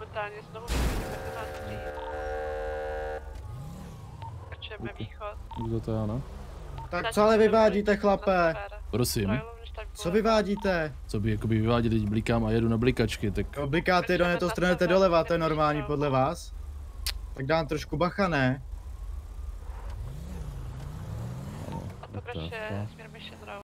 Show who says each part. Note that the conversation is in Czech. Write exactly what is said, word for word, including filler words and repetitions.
Speaker 1: momentálně znovu vidíme na stříl. Pokračujeme východ.
Speaker 2: Kdo to je, ano?
Speaker 3: Tak co ale vyvádíte, chlape?
Speaker 2: Prosím.
Speaker 3: Co vyvádíte?
Speaker 2: Co by jakoby vyváděli, teď blikám a jedu na blikačky, tak...
Speaker 3: Jo, blikáte, do to stranete doleva, to je normální podle vás? Tak dám trošku bacha, ne?
Speaker 1: A pokračuje směr Mission Road.